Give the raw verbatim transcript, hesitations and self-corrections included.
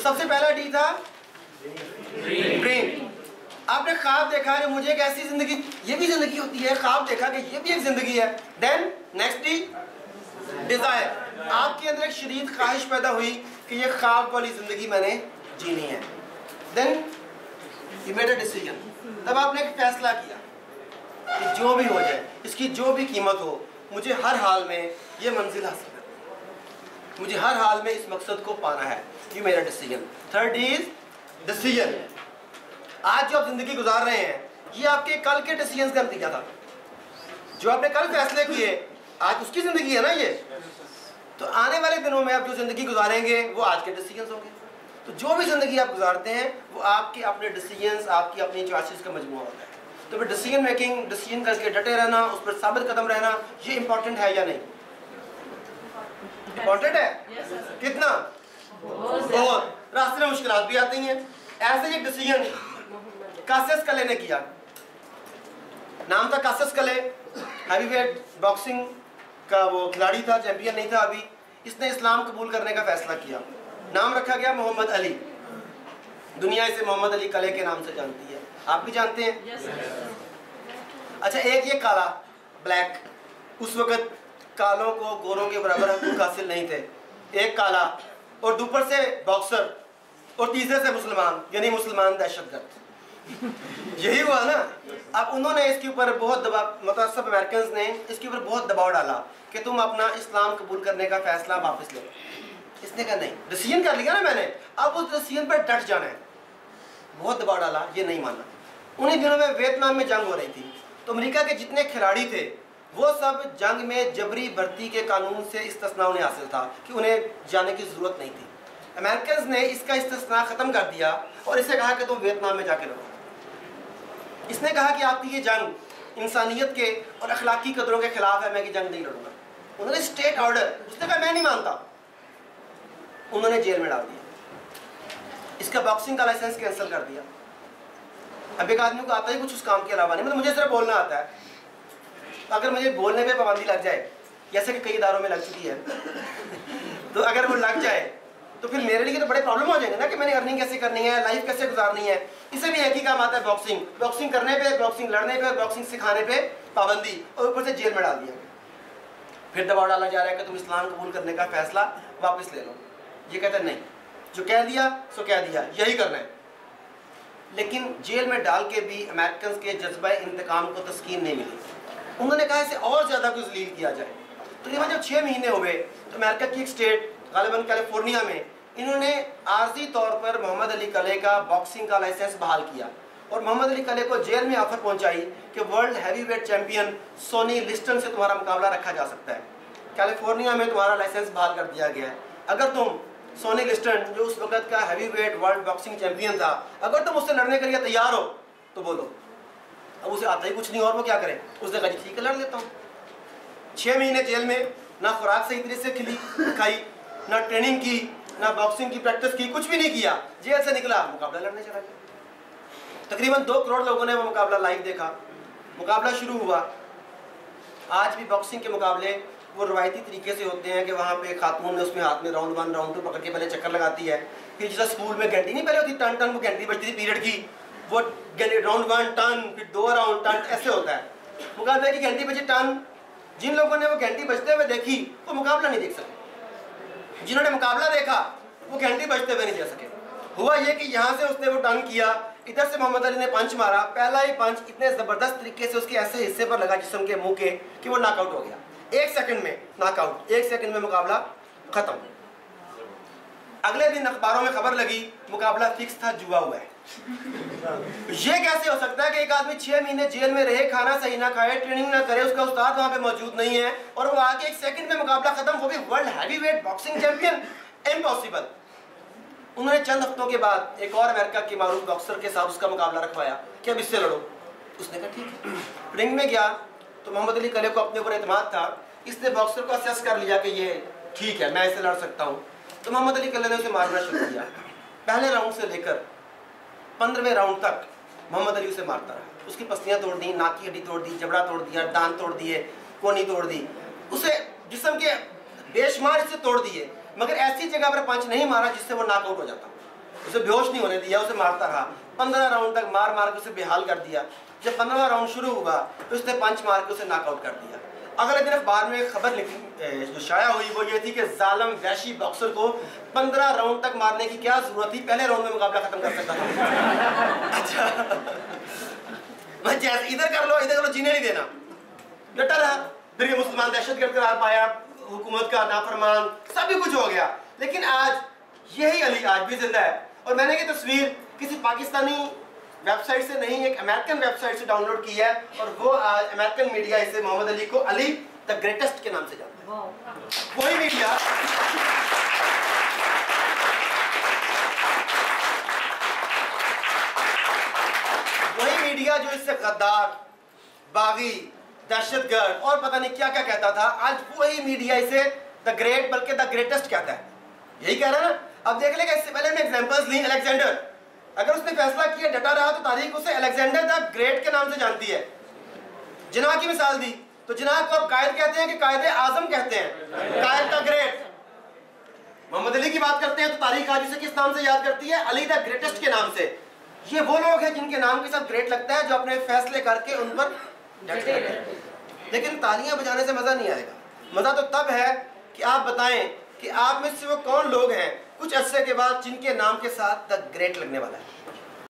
सबसे पहला डी था ड्रीम। आपने ख्वाब देखा कि मुझे एक ऐसी जिंदगी, ये भी जिंदगी होती है, ख्वाब देखा कि ये भी एक जिंदगी है। देन नेक्स्ट डी डिजायर, आपके अंदर एक शदीद ख्वाहिश पैदा हुई कि ये ख्वाब वाली जिंदगी मैंने जीनी है। Then you made a decision, तब आपने एक फैसला किया कि जो भी हो जाए, इसकी जो भी कीमत हो, मुझे हर हाल में ये मंजिल हासिल करनी है, मुझे हर हाल में इस मकसद को पाना है। You made a decision. Third is decision. आज जो आप जिंदगी गुजार रहे हैं, ये आपके कल के डिसीजन का नतीजा था। जो आपने कल फैसले किए, आज उसकी जिंदगी है ना ये। तो आने वाले दिनों में आप जो जिंदगी गुजारेंगे वो आज के डिसीजंस होंगे। तो जो भी जिंदगी आप गुजारते हैं वो आपके अपने डिसीजंस, आपकी अपनी चॉइसेस का मजमूआ होता है। तो फिर डिसीजन मेकिंग, डिसीजन करके डटे रहना, उस पर साबित कदम रहना, ये इंपॉर्टेंट है या नहीं? इंपॉर्टेंट है। कितना? बहुत। रास्ते में मुश्किलात भी आती हैं। ऐसे एक डिसीजन कासिस कले ने किया, नाम था कासिस कले, हैवीवेट बॉक्सिंग का वो खिलाड़ी था, चैंपियन नहीं था अभी। इसने इस्लाम कबूल करने का फैसला किया। नाम रखा गया मोहम्मद अली। दुनिया इसे मोहम्मद अली कले के नाम से जानती है, आप भी जानते हैं। yes, अच्छा, एक ये काला, ब्लैक, उस वक्त कालों को गोरों के बराबर हकूक हासिल नहीं थे। एक काला और ऊपर से बॉक्सर और तीसरे से मुसलमान, यानी मुसलमान दहशतगर्द। यही हुआ ना। अब उन्होंने इसके ऊपर बहुत दबाव, मतलब सब अमेरिकन ने इसके ऊपर बहुत दबाव डाला कि तुम अपना इस्लाम कबूल करने का फैसला वापस लो। इसने कहा नहीं, डिसीजन कर लिया ना मैंने, अब उस डिसीजन पर डट जाना है। बहुत दबाव डाला, ये नहीं माना। उन्हीं दिनों में वियतनाम में जंग हो रही थी, तो अमेरिका के जितने खिलाड़ी थे वो सब जंग में जबरी भर्ती के कानून से इस्तिस्ना उन्हें हासिल था कि उन्हें जाने की जरूरत नहीं थी। अमेरिकन ने इसका इस्तिस्ना खत्म कर दिया और इसे कहा कि तुम वियतनाम में जाके रहो। इसने कहा कि आपकी ये जंग इंसानियत के और अखलाकी कदरों के खिलाफ है, मैं ये जंग नहीं लड़ूंगा। उन्होंने स्टेट ऑर्डर, उसने कहा मैं नहीं मानता, उन्होंने जेल में डाल दिया। इसका बॉक्सिंग का लाइसेंस कैंसिल कर दिया। अब एक आदमी को आता ही कुछ उस काम के अलावा नहीं, मतलब मुझे सिर्फ बोलना आता है। अगर मुझे बोलने पे पाबंदी लग जाए, जैसे कि कई इदारों में लग चुकी है तो अगर वो लग जाए तो फिर मेरे लिए तो बड़े प्रॉब्लम हो जाएंगे ना कि मैंने अर्निंग कैसे करनी है, लाइफ कैसे गुजारनी है। इसे भी एक ही काम आता है, बॉक्सिंग। बॉक्सिंग करने पे, बॉक्सिंग लड़ने पे और बॉक्सिंग सिखाने पे पाबंदी, और ऊपर से जेल में डाल दिया। फिर दबाव डाला जा रहा है कि तुम इस्लाम कबूल करने का फैसला वापस ले लो। ये कहता है नहीं, जो कह दिया सो कह दिया, यही करना है। लेकिन जेल में डाल के भी अमेरिकन के जज्बा इंतकाम को तस्कीन नहीं मिली। उन्होंने कहा इसे और ज़्यादा कुछ जलील किया जाए। तो ये जब छः महीने हुए तो अमेरिका की एक स्टेट, गालिबन कैलिफोर्निया में, इन्होंने आर्जी तौर पर मोहम्मद अली कले का बॉक्सिंग का लाइसेंस बहाल किया और मोहम्मद अली कले को जेल में ऑफर पहुंचाई कि world heavyweight champion Sonny Liston से तुम्हारा मुकाबला रखा जा सकता है। कैलिफोर्निया में तुम्हारा लाइसेंस बहाल कर दिया गया है। अगर तुम सोनी लिस्टन, जो उस वक्त का हैवीवेट वर्ल्ड बॉक्सिंग चैंपियन था, अगर तुम उससे लड़ने के लिए तैयार हो तो बोलो। अब उसे आता ही कुछ नहीं और वो क्या करे। उसने कहा ठीक है, लड़ लेता हूँ। छः महीने जेल में, ना खुराक सही तरीके से खिली खाई, ना ट्रेनिंग की, ना बॉक्सिंग की प्रैक्टिस की, कुछ भी नहीं किया। जेल से निकला, मुकाबला लड़ने चला गया। तकरीबन दो करोड़ लोगों ने वो मुकाबला लाइव देखा। मुकाबला शुरू हुआ। आज भी बॉक्सिंग के मुकाबले वो रवायती तरीके से होते हैं कि वहाँ पे खातून ने उसमें हाथ में राउंड वन राउंड टू पकड़ के पहले चक्कर लगाती है, फिर जैसा स्कूल में घंटी नहीं पहले होती टन टन, वो घंटी बजती थी पीरियड की, वो राउंड वन टन, फिर दो राउंड टन, ऐसे होता है। मुकाबले की घंटी बजी टन। जिन लोगों ने वो घंटी बजते हुए देखी वो मुकाबला नहीं देख सके, जिन्होंने मुकाबला देखा वो घंटी बजते हुए नहीं देख सके। हुआ ये कि यहाँ से उसने वो टर्न किया, इधर से मोहम्मद अली ने पंच मारा। पहला ही पंच इतने ज़बरदस्त तरीके से उसके ऐसे हिस्से पर लगा जिस्म के मुंह के कि वो नॉकआउट हो गया। एक सेकंड में नॉकआउट, एक सेकंड में मुकाबला खत्म। अगले दिन अखबारों में खबर लगी मुकाबला फिक्स था, जुआ हुआ है। ये कैसे हो सकता है कि एक आदमी छह महीने जेल में रहे, खाना सही ना खाए, ट्रेनिंग ना करे, उसका उस्ताद वहां पे मौजूद नहीं है और वो आके एक सेकंड में मुकाबला खत्म, वो भी world heavyweight boxing champion. Impossible. उन्होंने चंद हफ्तों के बाद एक और अमेरिका के मारूफ बॉक्सर के साथ उसका मुकाबला रखवाया कि अब इससे लड़ो। उसने कहा ठीक है। रिंग में गया तो मोहम्मद अली कले को अपने ऊपर एतमाद था। इसने बॉक्सर को असेस कर लिया कि ये ठीक है, मैं इसे लड़ सकता हूँ। तो मोहम्मद अली कले ने उसे मारना शुरू किया। पहले राउंड से लेकर पंद्रहवें राउंड तक मोहम्मद अली उसे मारता रहा। उसकी पसलियाँ तोड़ दी, नाक की हड्डी तोड़ दी, जबड़ा तोड़ दिया, दांत तोड़ दिए, कोनी तोड़ दी, उसे जिस्म के बेशुमार हिस्से तोड़ दिए, मगर ऐसी जगह पर पंच नहीं मारा जिससे वो नॉकआउट हो जाता। उसे बेहोश नहीं होने दिया, उसे मारता रहा। पंद्रह राउंड तक मार मार के उसे बेहाल कर दिया। जब पंद्रहवां राउंड शुरू हुआ तो उसने पंच मार के उसे नॉकआउट कर दिया। अगले दिन अखबार में खबर लिखी जो शाया हुई वो ये थी कि जालिम वहशी बॉक्सर को पंद्रह राउंड तक मारने की क्या जरूरत थी, पहले राउंड में मुकाबला खत्म कर सकता था। अच्छा मैं जैसे इधर कर लो इधर कर लो, जीने नहीं देना, डटा रहा। फिर ये मुसलमान दहशतगर्द करार पाया, हुकूमत का नाफरमान, सभी कुछ हो गया। लेकिन आज यही अली आज भी जिंदा है। और मैंने ये तस्वीर किसी पाकिस्तानी वेबसाइट से नहीं, एक अमेरिकन वेबसाइट से डाउनलोड की है, और वो आज अमेरिकन मीडिया इसे मोहम्मद अली को अली द ग्रेटेस्ट के नाम से जानता है। वही मीडिया वही मीडिया जो इससे गद्दार, बागी, दहशतगर्द और पता नहीं क्या क्या कहता था, आज वही मीडिया इसे द ग्रेट बल्कि द ग्रेटेस्ट कहता है। यही कह रहा है ना। अब देख लेगा, इससे पहले हमने एग्जांपल्स ली। अलेक्जेंडर, अगर उसने फैसला किया डटा रहा तो तारीख उसे अलेक्जेंडर द ग्रेट के नाम से जानती है। जिन्ना की मिसाल दी तो जिन्ना को अब कायद कहते हैं कि कायदे आजम कहते हैं, Quaid the great. Muhammad Ali की बात करते हैं तो तारीख आज उसे किस नाम से याद करती है? अली द ग्रेटेस्ट के नाम से। ये वो लोग हैं जिनके नाम के साथ ग्रेट लगता है, जो अपने फैसले करके उन पर डटे हैं। लेकिन तालियां बजाने से मजा नहीं आएगा। मजा तो तब है कि आप बताएं कि आप में से वो कौन लोग हैं कुछ अरसे के बाद जिनके नाम के साथ द ग्रेट लगने वाला है।